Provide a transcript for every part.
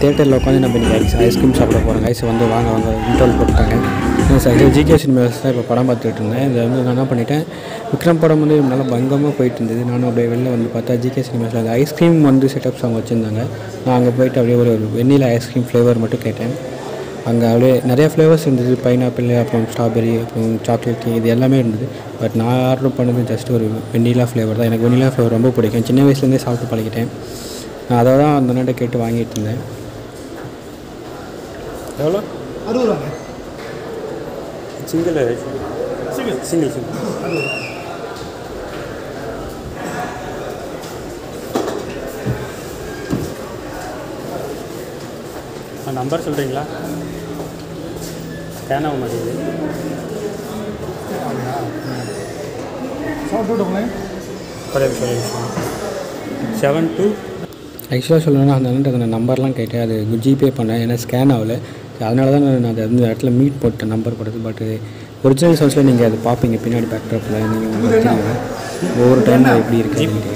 தேட்டரில் உட்காந்து நம்ம இன்றைக்கி ஐஸ்கிரீம் சாப்பிட போகிறோம். ஐஸ் வந்து வாங்க இன்டர்வல் போட்டுட்டாங்க. சார் ஜிகே சினிமாஸ் தான் இப்போ படம் பார்த்துட்டு இருந்தேன். இதை வந்து நான் என்ன பண்ணிட்டேன், விக்ரம் படம் வந்து நல்லா பங்கமாக போயிட்டு இருந்தது. நானும் அப்படியே வெளில வந்து பார்த்தா ஜிகே சினிமாஸில் அந்த ஐஸ்கிரீம் வந்து செட்டப்ஸ் அவங்க வச்சுருந்தாங்க. நான் அங்கே போய்ட்டு அப்படியே ஒரு வெண்ணிலா ஐஸ்கிரீம் ஃப்ளேவர் மட்டும் கேட்டேன். அங்கே அப்படியே நிறையா ஃப்ளேவர்ஸ் இருந்தது. பைனாப்பிள், அப்புறம் ஸ்ட்ராபெரி, அப்புறம் சாக்லேட், இது எல்லாமே இருந்தது. பட் நான் ஆர்டர் பண்ணது ஜஸ்ட் ஒரு வெண்ணிலா ஃப்ளேவர் தான். எனக்கு வெண்ணிலா ஃப்ளேவர் ரொம்ப பிடிக்கும். சின்ன வயசுலேருந்தே சாப்பிட்டு பழகிட்டேன். நான் அதை தான் அந்த நாட்டை கேட்டு வாங்கிட்டு இருந்தேன். எவ்வளோ? 60 ரூபாங்க. சிங்கிள் நம்பர் சொல்கிறீங்களா? ஸ்கேன் ஆக மாட்டேங்குது. 72 ஆக்சுவலாக சொல்லணும்னா அந்த அண்ணன் அந்த நம்பர்லாம் கேட்டேன். அது ஜிபே பண்ணேன், ஏன்னா ஸ்கேன் ஆகலை. அதனால தான் நான் அதை அந்த இடத்துல மீட் போட்டேன் நம்பர் போட்டது. பட் ஒரிஜினல் சவுண்ட்ஸில் நீங்கள் அது பார்ப்பீங்க பின்னாடி பேக்ட்ராப்பில். நீங்கள் உங்களுக்கு தெரியும் ஒவ்வொரு டைம் அது எப்படி இருக்குது.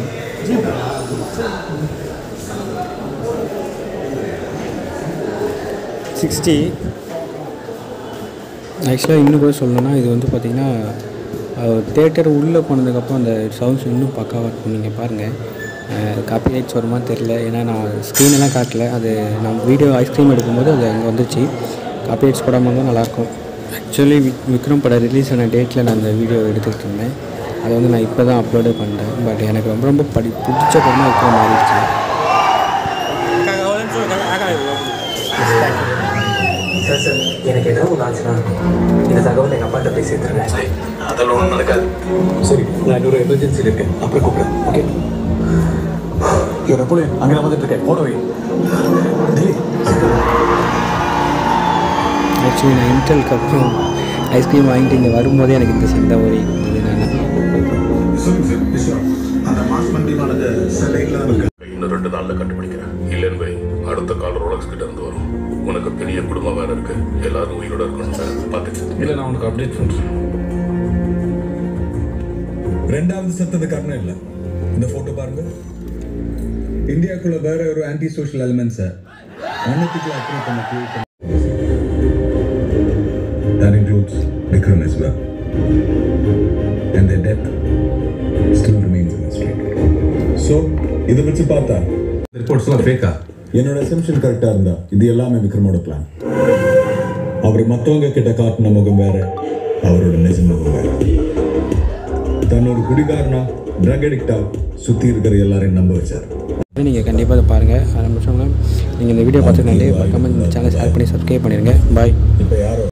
60 ஆக்சுவலாக இன்னும் கூட சொல்லணும்னா இது வந்து பார்த்திங்கன்னா தேட்டர் உள்ளே போனதுக்கப்புறம் அந்த சவுண்ட்ஸ் இன்னும் பக்காவாக இருக்கும். நீங்கள் பாருங்கள், காப்பி ரைட்ஸ் வருமா தெரில, ஏன்னா நான் ஸ்க்ரீனெல்லாம் காட்டல. அது நான் வீடியோ ஐஸ்கிரீம் எடுக்கும்போது அது அங்கே வந்துச்சு. காப்பி ரைட்ஸ் போடாமல் தான் நல்லாயிருக்கும். ஆக்சுவலி விக்ரம் படம் ரிலீஸ் ஆன டேட்டில் நான் அந்த வீடியோ எடுத்துகிட்டு இருந்தேன். அதை வந்து நான் இப்போ தான் அப்லோடு பண்ணுறேன். பட் எனக்கு ரொம்ப பிடிச்ச படமாக விக்ரம் மாறிடுச்சு. சார் எனக்கு ஏதாவது ஒன்று ஆச்சுன்னா இந்த தகவல் எங்கள் அப்பாட்ட போய் சேர்த்துருவேன். அதெல்லாம் ஒன்றும் நடக்காது. சரி, நான் இன்னொரு எமர்ஜென்சியில் இருக்கேன், அப்புறம் கூப்பிடுறேன். ஓகே, எப்போ அங்கே நான் வந்துட்டு இருக்கேன், போனவை. ஆக்சுவலி நான் இன்டர்வலுக்கு அப்புறம் ஐஸ்கிரீம் வாங்கிட்டு இங்கே வரும்போதே எனக்கு இந்த சண்டை ஓடி இருந்தது. இன்னும் 2 நாளில் கண்டுபிடிக்கிறேன். இல்லைன்னு போய் அடுத்த கால் ரோலக்ஸ் கிட்ட இருந்து வரும். உனக்கு பெரிய குடும்பம் வேற இருக்கு, எல்லாரும் உயிரோட இருக்கணும் பார்த்துச்சு. இல்லை, நான் உனக்கு அப்டேட் பண்ணுறேன். 2வது சத்தது காரணம் இல்லை. இந்த போட்டோ பாருங்க. இந்தியாக்குள்ள வேற ஒரு ஆன்டி சோஷியல் எலிமெண்ட்ஸை அன்னத்துக்குள்ள அப்ரூவ் பண்ண create. That includes Vikram as well. And their death still remains a mystery. So, இதை வச்சு பார்த்தா ரிப்போர்ட்ஸ்லாம் ஃபேக்கா? என்னோட அசம்ஷன் கரெக்டாக இருந்தா இது எல்லாமே விக்ரமோட பிளான். அவர் மற்றவங்க கிட்ட காட்டின முகம் வேற, அவரோட நிஜ முகம் வேற. தன்னோட குடிகாரனா, ட்ரக் அடிக்டா சுற்றி இருக்கிற எல்லாரையும் நம்ப வச்சார். நீங்கள் கண்டிப்பாக அதை பாருங்கள். அது மட்டும் இல்லாமல் நீங்கள் இந்த வீடியோ பார்த்துட்டு மறக்காம இந்த சேனல் ஷேர் பண்ணி சப்ஸ்கிரைப் பண்ணிடுங்க. பாய். இப்போ யாரோ